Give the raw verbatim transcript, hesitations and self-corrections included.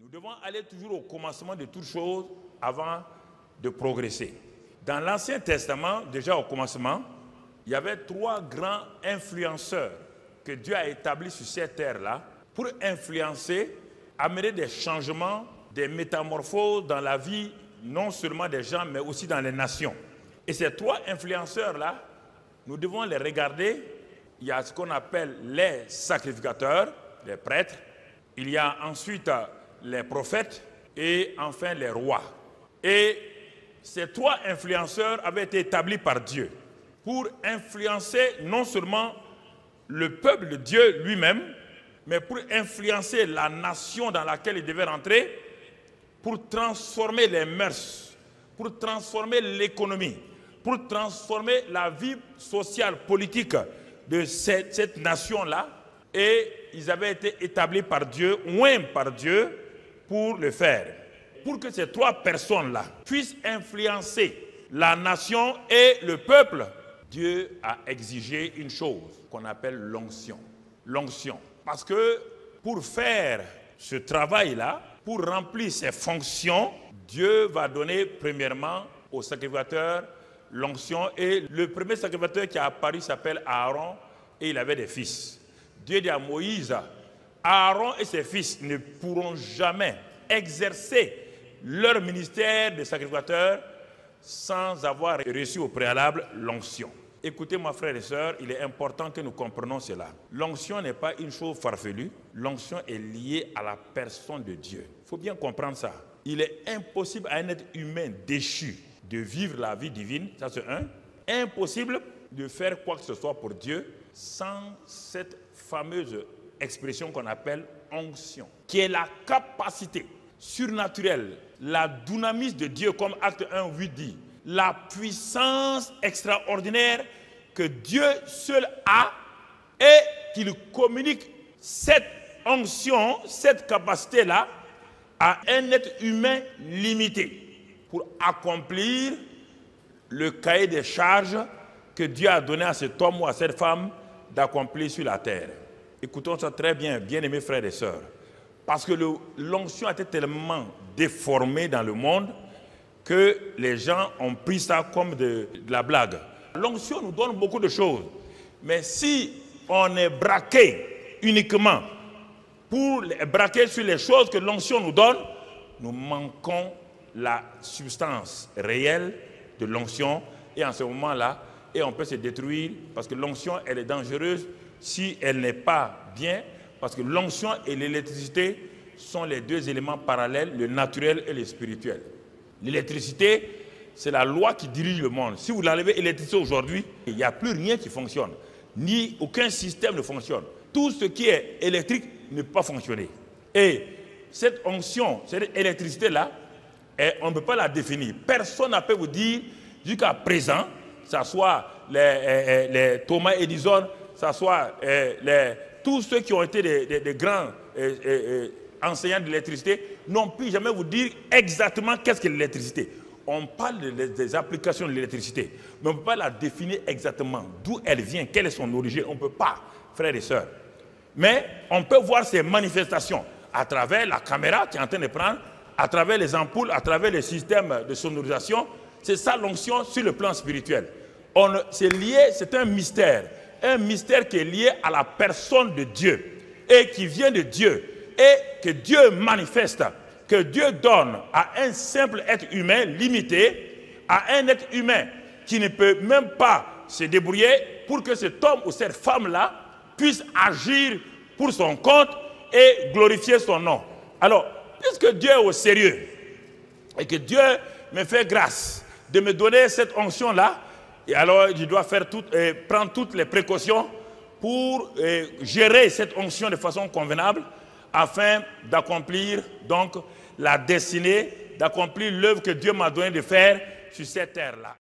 Nous devons aller toujours au commencement de toutes choses avant de progresser. Dans l'Ancien Testament, déjà au commencement, il y avait trois grands influenceurs que Dieu a établis sur cette terre-là pour influencer, amener des changements, des métamorphoses dans la vie, non seulement des gens, mais aussi dans les nations. Et ces trois influenceurs-là, nous devons les regarder. Il y a ce qu'on appelle les sacrificateurs, les prêtres. Il y a ensuite les prophètes et enfin les rois. Et ces trois influenceurs avaient été établis par Dieu pour influencer non seulement le peuple de Dieu lui-même, mais pour influencer la nation dans laquelle il devait rentrer, pour transformer les mœurs, pour transformer l'économie, pour transformer la vie sociale, politique de cette, cette nation-là. Et ils avaient été établis par Dieu, oints par Dieu, pour le faire. Pour que ces trois personnes-là puissent influencer la nation et le peuple, Dieu a exigé une chose qu'on appelle l'onction. L'onction. Parce que pour faire ce travail-là, pour remplir ses fonctions, Dieu va donner premièrement au sacrificateur l'onction. Et le premier sacrificateur qui a apparu s'appelle Aaron et il avait des fils. Dieu dit à Moïse, Aaron et ses fils ne pourront jamais exercer leur ministère de sacrificateur sans avoir reçu au préalable l'onction. Écoutez-moi, frères et sœurs, il est important que nous comprenions cela. L'onction n'est pas une chose farfelue. L'onction est liée à la personne de Dieu. Il faut bien comprendre ça. Il est impossible à un être humain déchu de vivre la vie divine, ça c'est un. Impossible de faire quoi que ce soit pour Dieu sans cette fameuse expression qu'on appelle onction, qui est la capacité surnaturelle, la dunamis de Dieu, comme Acte un, huit dit, la puissance extraordinaire que Dieu seul a et qu'il communique cette onction, cette capacité-là à un être humain limité pour accomplir le cahier des charges que Dieu a donné à cet homme ou à cette femme d'accomplir sur la terre. Écoutons ça très bien, bien-aimés frères et sœurs. Parce que l'onction a été tellement déformée dans le monde que les gens ont pris ça comme de, de la blague. L'onction nous donne beaucoup de choses. Mais si on est braqué uniquement pour braquer sur les choses que l'onction nous donne, nous manquons la substance réelle de l'onction. Et en ce moment-là, et on peut se détruire parce que l'onction, elle est dangereuse si elle n'est pas bien. Parce que l'onction et l'électricité sont les deux éléments parallèles, le naturel et le spirituel. L'électricité, c'est la loi qui dirige le monde. Si vous enlevez l'électricité aujourd'hui, il n'y a plus rien qui fonctionne. Ni aucun système ne fonctionne. Tout ce qui est électrique ne peut pas fonctionner. Et cette onction, cette électricité-là, on ne peut pas la définir. Personne ne peut vous dire, jusqu'à présent, que ce soit les, les, les Thomas Edison, que ce soit les, tous ceux qui ont été des, des, des grands euh, euh, enseignants de l'électricité, n'ont pu jamais vous dire exactement qu'est-ce que l'électricité. On parle de, des applications de l'électricité, mais on ne peut pas la définir exactement. D'où elle vient, quelle est son origine, on ne peut pas, frères et sœurs. Mais on peut voir ces manifestations à travers la caméra qui est en train de prendre, à travers les ampoules, à travers les systèmes de sonorisation. C'est ça l'onction sur le plan spirituel. C'est lié, c'est un mystère. Un mystère qui est lié à la personne de Dieu et qui vient de Dieu et que Dieu manifeste, que Dieu donne à un simple être humain limité, à un être humain qui ne peut même pas se débrouiller pour que cet homme ou cette femme-là puisse agir pour son compte et glorifier son nom. Alors, puisque Dieu est au sérieux et que Dieu me fait grâce de me donner cette onction-là, et alors, je dois faire tout, euh, prendre toutes les précautions pour euh, gérer cette onction de façon convenable afin d'accomplir donc la destinée, d'accomplir l'œuvre que Dieu m'a donné de faire sur cette terre-là.